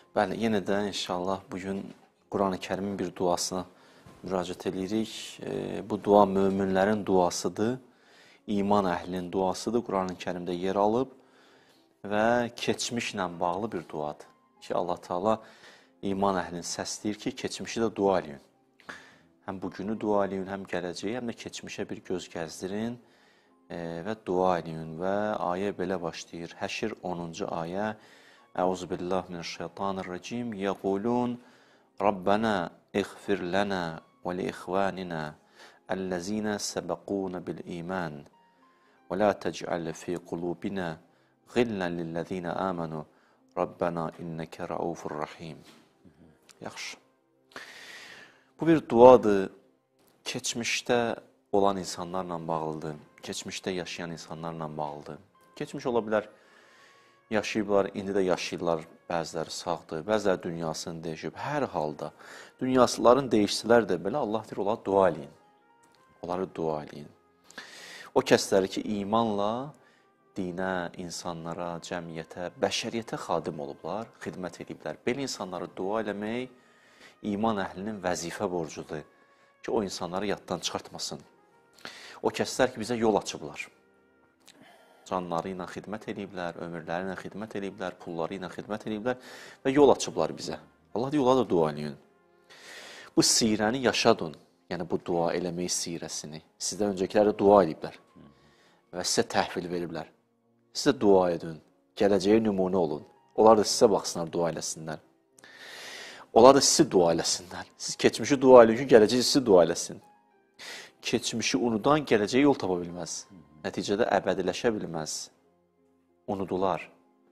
Bəli, yenə də inşallah bugün Quran-ı Kərimin bir duasına müraciət edirik. Bu dua möminlərin duasıdır, iman əhlinin duasıdır. Quran-ı Kərimdə yer alıb və keçmişlə bağlı bir duadır. Ki Allah Teala iman əhlini səsləyir ki, keçmişi də dua eləyin. Həm bugünü dua eləyin, həm gələcəyi, həm də keçmişə bir göz gəzdirin və dua eləyin. Və ayə belə başlayır. Həşr 10-cu ayə. Əuzübillah minəşşeytanirracim. Yəqulun Rabbana iğfir lana və li ixvanina ellezina səbəquna bil iman və la tec'al fi qulubina ğillan lillezina amanu Rabbana inneke raufur rahim. Yaxşı. Bu bir duadır. Keçmişdə olan insanlarla bağlıdır. Keçmişdə yaşayan insanlarla bağlıdır. Keçmiş ola bilər, yaşayıblar, indi də yaşayırlar, bəziləri sağdır, bəziləri dünyasını dəyişib. Hər halda dünyasıların dəyişsilər də belə Allah deyir, onlara dua eləyin. Onları dua eləyin. O kəsləri ki, imanla dinə, insanlara, cəmiyyətə, bəşəriyyətə xadim olublar, xidmət ediblər. Belə insanları dua eləmək iman əhlinin vəzifə borcudur ki, o insanları yaddan çıxartmasın. O kəslər ki, bizə yol açıblar. Canları ilə xidmət ediblər, ömürləri ilə xidmət ediblər, pulları ilə xidmət ediblər və yol açıblar bizə. Allah deyir, onlara da dua eləyin. Bu sirəni yaşadın, yəni bu dua eləmək sirəsini. Sizdən öncəkiləri dua ediblər və sizə təhvil veriblər. Sizə dua edin, gələcəyə nümunə olun. Onlar da sizə baxsınlar, dua eləsinlər. Onlar da sizi dua eləsinlər. Siz keçmişi dua eləyin ki, gələcək sizi dua eləsin. Keçmişi unudan gələcəyə yol tapa bilməz. Nəticədə əbədiləşə bilməz. Unudular.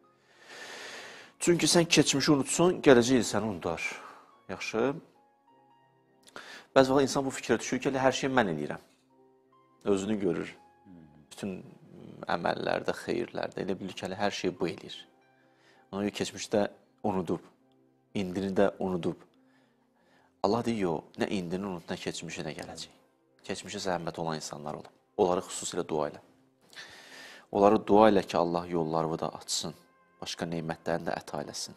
Çünki sən keçmişi unutsun, gələcək səni unudar. Yaxşı. Bəzi vaxt insan bu fikrə düşür ki, hər şeyi mən eləyirəm. Özünü görür. Bütün əməllərdə, xeyirlərdə. Elə bilir ki, hər şeyi bu eləyir. Ona görə keçmişdə unudub. İndini də unudub. Allah deyir, yox, nə indini unut, nə keçmişi, nə gələcək. Keçmişə zəhmət olan insanlar olub. Onları xüsusilə dua elə. Onları dua elə ki, Allah yollarını da açsın. Başqa neymətlərini də əta eləsin.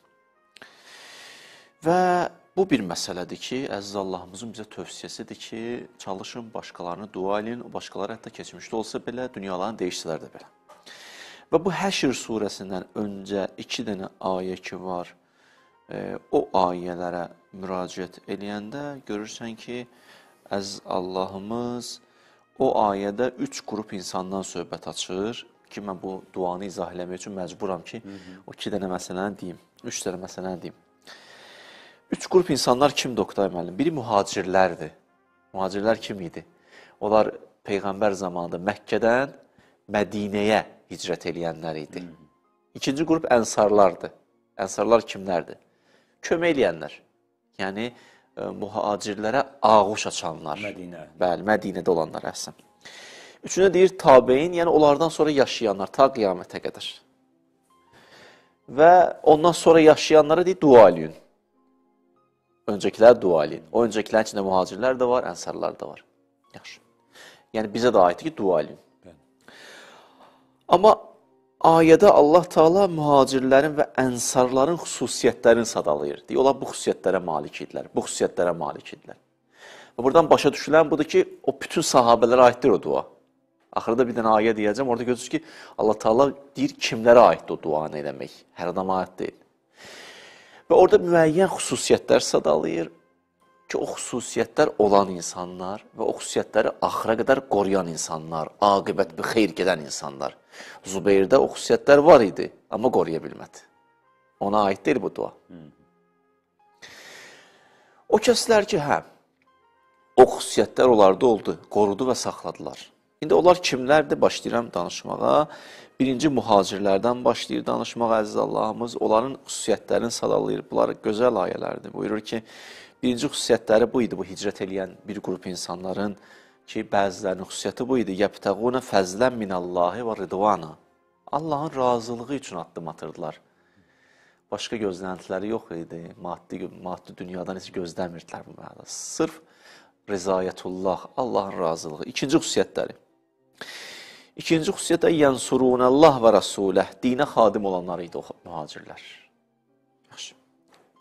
Və bu bir məsələdir ki, əziz Allahımızın bizə tövsiyəsidir ki, çalışın, başqalarını dua eləyin. O başqaları hətta keçmişdə olsa belə, dünyalarını dəyişsələr də belə. Və bu Həşr surəsindən öncə 2 dənə ayə ki var, o ayələrə müraciət eləyəndə görürsən ki, əziz Allahımız o ayədə 3 qrup insandan söhbət açır ki, mən bu duanı izah eləmək üçün məcburam ki, o 2 dənə məsələni deyim, 3 dənə məsələni deyim. 3 qrup insanlar kimdir Oqtay müəllim? Biri mühacirlərdir. Mühacirlər kim idi? Onlar Peyğəmbər zamanında Məkkədən Mədinəyə hicrət eləyənlər idi. İkinci qrup ənsarlardır. Ənsarlar kimlərdir? Kömək eləyənlər. Yəni, mühacirlərə ağuş açanlar. Mədinə. Bəli, Mədinədə olanlar əhsən. Üçünə deyir tabein, yəni onlardan sonra yaşayanlar, ta qiyamətə qədər. Və ondan sonra yaşayanlara deyir, dua eləyin. Öncəkilər dua eləyin. O öncəkilər içində mühacirlər də var, ənsarlar da var. Yaxşı. Yəni bizə də aiddir ki, dua eləyin. Amma ayədə Allah Teala mühacirlərin və ənsarların xüsusiyyətlərini sadalayır. Deyir, onlar bu xüsusiyyətlərə malik idilər, bu xüsusiyyətlərə malik idilər. Və buradan başa düşülən budur ki, o bütün sahabələrə aiddir o dua. Axırda bir dənə ayə deyəcəm, orada görürsünüz ki, Allah Teala deyir, kimlərə aiddir o duanı eləmək, hər adama aid deyil. Və orada müəyyən xüsusiyyətlər sadalayır ki, o xüsusiyyətlər olan insanlar və o xüsusiyyətləri axıra qədər qoruyan insanlar, aqibət bir xeyr gedən insanlar. Zübeyrdə o xüsusiyyətlər var idi, amma qoruya bilmədi. Ona aid deyil bu dua. O kəslər ki, hə, o xüsusiyyətlər onlarda oldu, qorudu və saxladılar. İndi onlar kimlərdir? Başlayıram danışmağa. Birinci mühacirlərdən başlayır danışmağa, əziz Allahımız. Onların xüsusiyyətlərini sadalayır. Bunlar gözəl ayələrdir. Buyurur ki, birinci xüsusiyyətləri bu idi, bu hicrət eləyən bir qrup insanların ki, bəzilərinin xüsusiyyəti bu idi. Yəbtəğunə fəzlən minəllahi və ridvana. Allahın razılığı üçün addım atırdılar. Başqa gözləntiləri yox idi. Maddi dünyadan heç gözləmirdilər bu mənada. Sırf rızayətullah, Allahın razılığı. İkinci xüsusiyyətləri. İkinci xüsusiyyət də yənsurunəllah və rasuləh. Dinə xadim olanlar idi o mühacirlər. Yaxşı.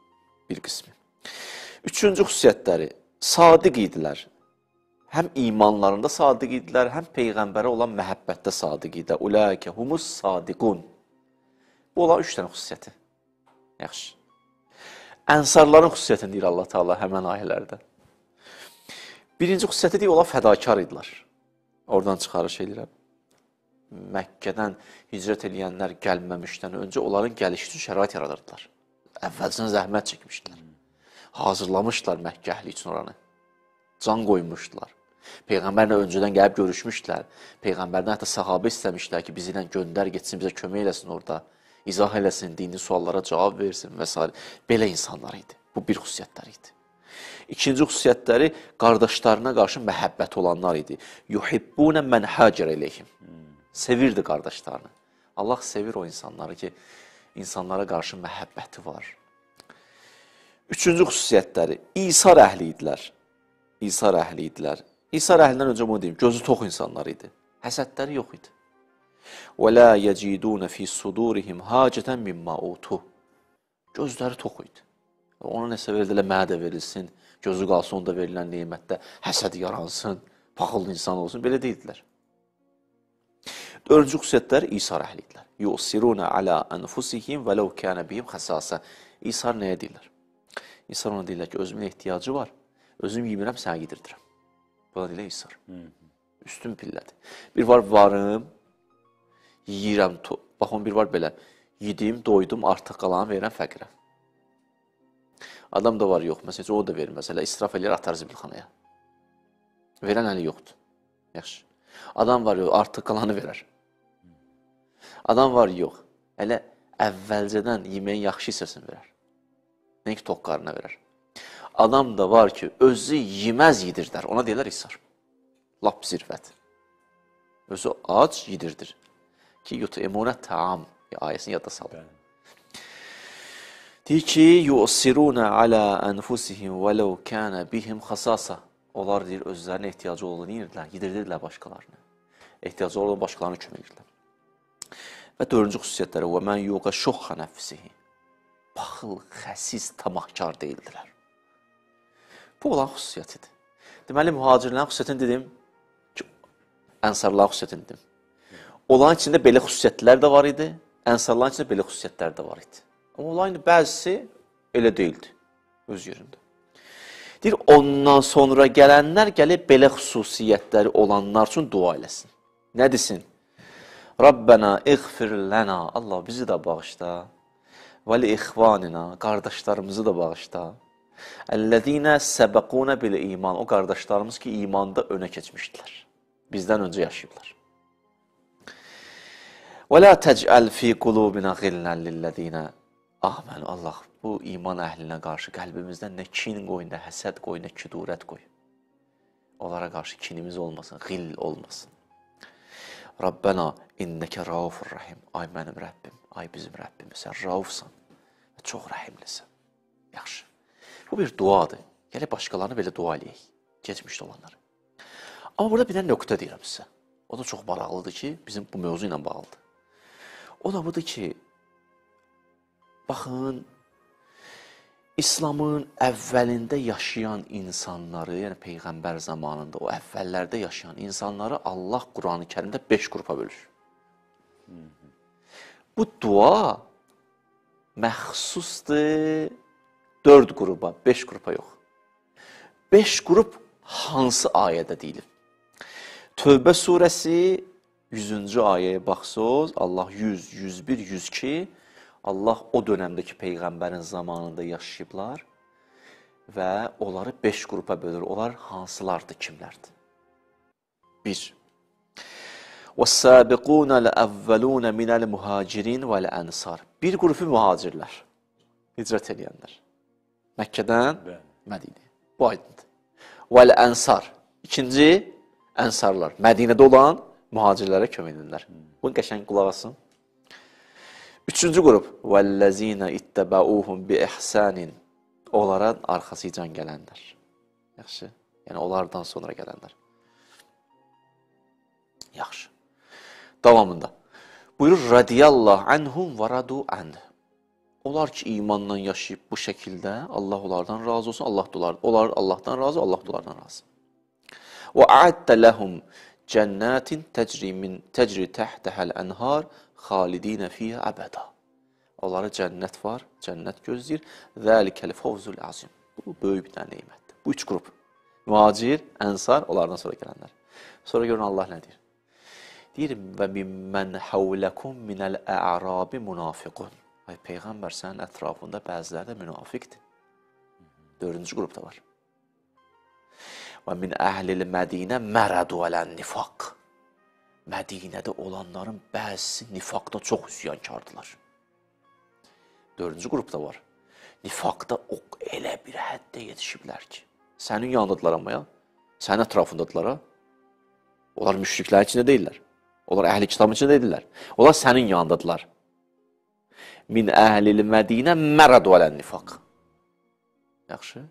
bir qismi. Üçüncü xüsusiyyətləri, sadiq idilər. Həm imanlarında sadiq idilər, həm Peyğəmbərə olan məhəbbətdə sadiq idilər. Ulaikə humus sadiqun. Bu olan 3 dənə xüsusiyyəti. Yaxşı. Ənsarların xüsusiyyətini deyir Allah Teala həmən ayələrdə. Birinci xüsusiyyəti deyir, onlar fədakar idilər. Oradan çıxarış edirəm. Məkkədən hicrət edənlər gəlməmişdən öncə onların gəlişi üçün şərait yaradırdılar. Əvvəlcən zəhmət çəkmişdilər. Hazırlamışdılar Məkkə əhli üçün oranı. Can qoymuşdular. Peyğəmbərlə öncədən gəlib görüşmüşdülər. Peyğəmbərdən hətta sahabə istəmişdilər ki, bizi ilə göndər, getsin, bizə kömək eləsin orada. İzah eləsin, dini suallara cavab versin və s. Belə insanlar idi. Bu bir xüsusiyyətləri idi. İkinci xüsusiyyətləri qardaşlarına qarşı məhəbbət olanlar idi. Yuhibbunə mən hacər eləyim. Sevirdi qardaşlarını. Allah sevir o insanları ki, insanlara qarşı məhəbbəti var. Üçüncü xüsusiyyətləri, İsar əhli idilər. İsar əhli idilər. İsar əhlindən öncə bunu deyim, gözü tox insanlar idi. Həsədləri yox idi. وَلَا يَجِدُونَ فِي صُدُورِهِمْ هَاجَةً مِمَّا أُوتُوا. Gözləri tox idi. Ona nəsə verdilər, mənə də verilsin, gözü qalsın onda verilən neymətdə, həsəd yaransın, paxıllı insan olsun, belə deyildilər. Dördüncü xüsusiyyətlər İsar əhli idilər. يُؤْسِرُونَ عَلَى أَنْفُسِهِمْ وَلَوْ كَانَ بِهِمْ خَسَاسَةً. İsar nəyə deyirlər? İsar ona deyirlər ki, özümün ehtiyacı var, özüm yemirəm, sənə yedirdirəm. Buna deyirlər İsar. Üstün pillədir. Bir var, varım, yiyirəm, baxın, bir var belə, yedim, doydum, artıq qalanı verirəm fəqirə. Adam da var, yox, məsələn, o da verir, məsələ, israf eləyər, atar zibilxanaya. Verən əli yoxdur. Yaxşı. Adam var, yox, artıq qalanı verər. Adam var, yox, elə əvvəlcədən yeməyin yaxşı hissəsini verər. Nə ki, toq qarına verər. Adam da var ki, özü yeməz yedirdər, ona deyirlər İsar. Lap zirvət. Özü ac yedirdir. Ki, yut'imuna ta'am ayəsini yadda salın. Deyir ki, yu'siruna ala anfusihim velau kana bihim khasasa. Onlar deyir, özlərinin ehtiyacı olduğunu yedirdirlər başqalarını. Ehtiyacı olan başqalarına kömək edirlər. Və dördüncü xüsusiyyətləri, və mən yuqa şoxxa nəfsihi. Baxıl, xəsis, tamahkar deyildilər. Bu olan xüsusiyyətidir. Deməli, mühacirlərin xüsusiyyətini dedim, ənsarların xüsusiyyətini dedim. Onların içində belə xüsusiyyətlər də var idi, ənsarların içində belə xüsusiyyətlər də var idi. Amma onların bəzisi elə deyildi, öz yerində. Deyir, ondan sonra gələnlər gəlib belə xüsusiyyətləri olanlar üçün dua eləsin. Nə desin? Rabbena iğfir lənə, Allah bizi də bağışla, və li ixvanina, qardaşlarımızı da bağışla. Əllədinə səbəqunə bilə iman, o qardaşlarımız ki, imanda önə keçmişdilər. Bizdən öncə yaşayıblar. Və la təcəl fi qulubina ğillən lillədinə amən. Allah, bu iman əhlinə qarşı qəlbimizdən nə kin qoy, nə həsəd qoy, nə küdurət qoy. Onlara qarşı kinimiz olmasın, ğill olmasın. Rabbena innəkə raufur rəhim. Ay mənim Rəbbim, ay bizim Rəbbimiz, sən raufsan və çox rəhimlisən. Yaxşı. Bu bir duadır. Gələk başqalarına belə dua eləyək, keçmişdə olanları. Amma burada bir dənə nöqtə deyirəm sizə. O da çox maraqlıdır ki, bizim bu mövzu ilə bağlıdır. O da budur ki, baxın, İslamın əvvəlində yaşayan insanları, yəni Peyğəmbər zamanında o əvvəllərdə yaşayan insanları Allah Quran-ı Kərimdə 5 qrupa bölür. Bu dua məxsusdur 4 qrupa, 5 qrupa yox. 5 qrup hansı ayədə deyilir? Tövbə surəsi 100-cü ayəyə baxsınız, Allah 100, 101, 102, Allah o dönəmdəki Peyğəmbərin zamanında yaşayıblar və onları 5 qrupa bölür. Onlar hansılardır, kimlərdir? 1. وَالسَّابِقُونَ الْأَوَّلُونَ مِنَ الْمُهَاجِرِينَ وَالْأَنْصَارِ. Bir qrupu mühacirlər, hicrət edənlər. Məkkədən Mədinəyə. Bu aydındır. وَالْأَنْصَارِ. İkinci, ənsarlar. Mədinədə olan mühacirlərə kömək edirlər. Bunu qəşəng qulaq asın. Üçüncü qrup, وَالَّذِينَ اِتَّبَعُوهُمْ بِإِحْسَانٍ. Onlara arxasıcan gələnlər. Yaxşı. Yəni, onlardan sonra gələnlər. Yaxşı. Davamında. Buyurur, radiyallahu anhum və radu anh. Onlar ki, imanla yaşayıb bu şəkildə, Allah onlardan razı olsun, onlar Allahdan razı, Allah da onlardan razı. وَأَعَدَّ لَهُمْ جَنَّاتٍ تَجْرِ تَحْتَهَا الْأَنْهَارِ خَالِد۪ينَ ف۪يهَا أَبَدًا. Onlara cənnət var, cənnət gözləyir. ذَٰلِكَ الْفَوْزُ الْعَظِيمُ. Bu, böyük bir dənə neymətdir. Bu üç qrup. Mühacir, ənsar, onlardan sonra gələnlər. Sonra görün Allah nə deyir? Deyir, وَمِمَّنْ حَوْلَكُمْ مِنَ الْأَعْرَابِ مُنَافِقُونَ. Ay, Peyğəmbər sənin ətrafında bəziləri də münafiqdir. Dördüncü qrupda var. وَمِنْ أَهْلِ الْمَد۪ينَ مَرَدُوا عَلَى النِّفَاقِ. Mədinədə olanların bəzisi nifaqda çox üsyankardılar. Dördüncü qrupda var. Nifaqda elə bir həddə yetişiblər ki, sənin yanındadılar amma ya, sənin ətrafındadılar ha. Onlar müşriklərin içində deyirlər. Onlar əhli kitabın içində deyirlər. Onlar sənin yanındadılar. Min əhlil mədinə məradu alə nifaq. Yaxşı.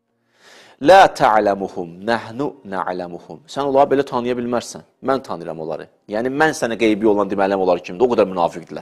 La ta'lamuhum, nəhnu na'lamuhum. Sən onları belə tanıya bilmərsən. Mən tanıyıram onları. Yəni, mən sənə qeybi olan deməliyəm onlar kimdir. O qədər münafiqdilər.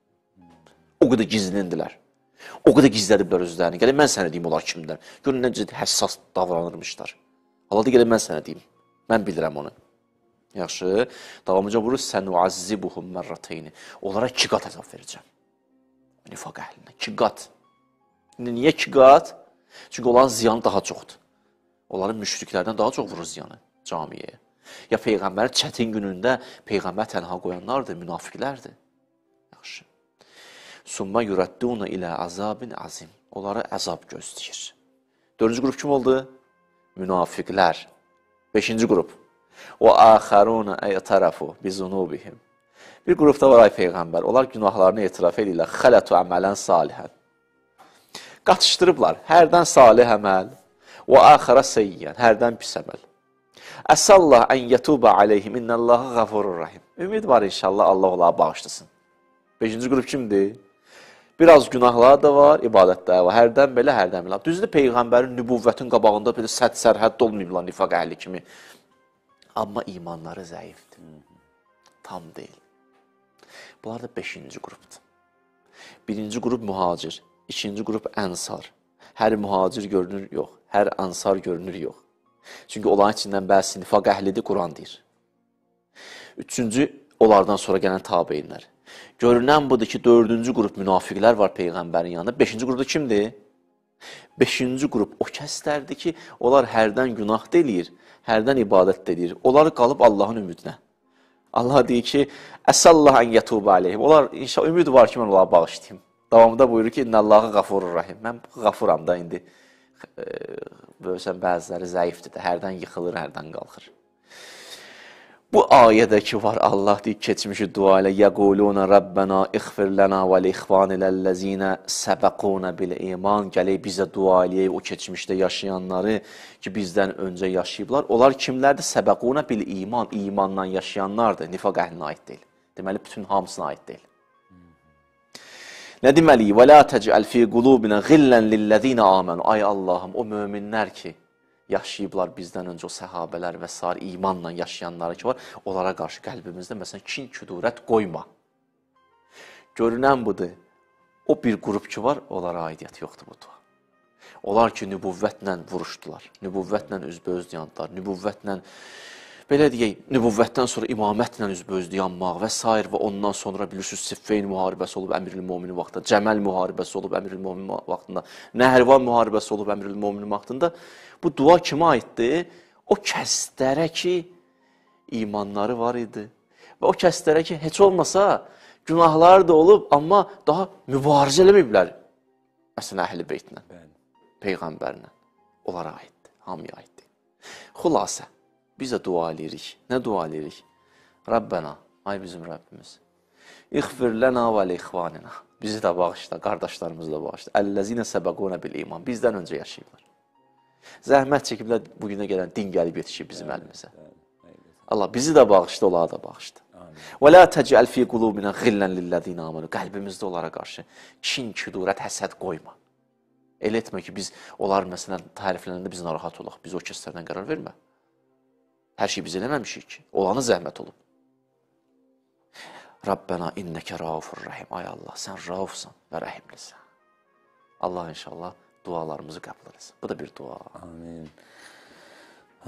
O qədər gizlindilər. O qədər gizlədiblər özlərini. Gəlin, mən sənə deyim onlar kimdir. Görün, necə həssas davranırmışlar. Allah da gəlin, mən sənə deyim. Mən bilirəm onu. Yaxşı. Davamıca vurur, sənuazzibuhum mərrateyni. Onlara 2 qat əzab verəcəm. Nifaq əhlinə. 2 qat. Niyə 2 qat? Çünki onların ziyanı daha çoxdur. Onların müşriklərdən daha çox vurur ziyanı camiyə. Ya Peyğəmbərin çətin günündə Peyğəmbər tənha qoyanlardır, münafiqlərdir. Yaxşı. Summa yuradduna ilə azabin azim. Onlara əzab gözləyir. 4-cü qrup kim oldu? Münafiqlər. 5-ci qrup. O axaruna eytarafu bizunubihim. Bir qrupda var ay Peyğəmbər. Onlar günahlarını etiraf edirlər. Xələtu əmələn salihən. Qatışdırıblar. Hərdən salih əməl. Və axara seyyən. Hərdən pis əməl. Əsallah ən yətubə aleyhim. İnnəllaha qafurur rahim. Ümid var inşallah Allah onlara bağışlasın. 5-ci qrup kimdir? Biraz günahlar da var, ibadətlər var. Hərdən belə, hərdən belə. Düzdür, Peyğəmbərin nübüvvətin qabağında belə sərhədd olmayıblar nifaq əhli kimi. Amma imanları zəifdir. Tam deyil. Bunlar da 5-ci qrupdur. 1-ci qrup mühacir, 2-ci qrup ənsar. Hər mühacir görünür, yox. Hər ənsar görünür, yox. Çünki onların içindən bəzi nifaq əhlidir, Quran deyir. 3-cü, onlardan sonra gələn tabeyinlər. Görünən budur ki, 4-cü qrup münafiqlər var Peyğəmbərin yanında. 5-ci qrupda kimdir? 5-ci qrup o kəslərdir ki, onlar hərdən günah deyir, hərdən ibadət deyir. Onlar qalıb Allahın ümidinə. Allah deyir ki, əsallah ən yətubə aleyhim. Onlar inşallah ümid var ki, mən onlara bağışlayayım. Davamında buyurur ki, innəllaha qafurur rahim. Mən qafuram da indi. Böyüsən bəziləri zəifdir də, hərdən yıxılır, hərdən qalxır. Bu ayədə ki var, Allah deyir, keçmişi dua ilə yəquluna Rabbena ixfir lana və li-ixvaniləl-ləzinə səbəquna bil-iman. Gələk bizə dua eləyək o keçmişdə yaşayanları ki, bizdən öncə yaşayıblar. Onlar kimlərdir? Səbəquna bil-iman, imanla yaşayanlardır. Nifaq əhlinə aid deyil. Deməli, bütün hamısına aid deyil. Nə deməliyik? Və la təcəl fi qulubina ğillən lilləzinə amənu. Ay Allahım, o möminlər ki, yaşayıblar bizdən öncə o səhabələr və sair imanla yaşayanları ki var, onlara qarşı qəlbimizdə məsələn kin, küdurət qoyma. Görünən budur. O bir qrup ki var, onlara aidiyyət yoxdur bu dua. Onlar ki, nübüvvətlə vuruşdular, nübüvvətlə üzböz dayandılar, nübüvvətlə, belə deyək, nübüvvətdən sonra imamətlə üzböz dayanmaq və s. və ondan sonra bilirsiniz, Siffeyn müharibəsi olub Əmrül-Müminin vaxtında, Cəməl müharibəsi olub Əmrül-Müminin vaxtında, Nəhərvan müharibəsi olub Əmrül-Müminin vaxtında. Bu dua kimə aiddir? O kəslərə ki, imanları var idi. Və o kəslərə ki, heç olmasa, günahları da olub, amma daha mübarizə eləməyiblər. Məsələn, Əhl-i Beytlə, Peyğəmbərlə. Onlara aiddir, hamıya aiddir. Xülasə, biz də dua eləyirik. Nə dua eləyirik? Rabbena, ay bizim Rəbbimiz. İxfir lənə və li-ixvanina. Bizi də bağışla, qardaşlarımızı da bağışla. Əlləzinə səbəquna bil-iman. Bizdən öncə yaşayıblar. Zəhmət çəkiblər bugünə gələn din gəlib yetişib bizim əlimizə. Allah bizi də bağışla, onlara da bağışla. Və la təcəl fi qulubina ğillən lilləzinə amanu. Qəlbimizdə onlara qarşı kin, küdurət, həsəd qoyma. Elə etmə ki, biz onlar məsələn təriflənəndə biz narahat olaq. Biz o kəslərdən qərar vermə. Hər şey biz eləməmişik ki. Olanı zəhmət olub. Rabbena innəkə raufur rəhim. Ay Allah, sən raufsan və rəhimlisən. Allah inşallah dualarımızı qəbul etsin. Bu da bir dua. Amin.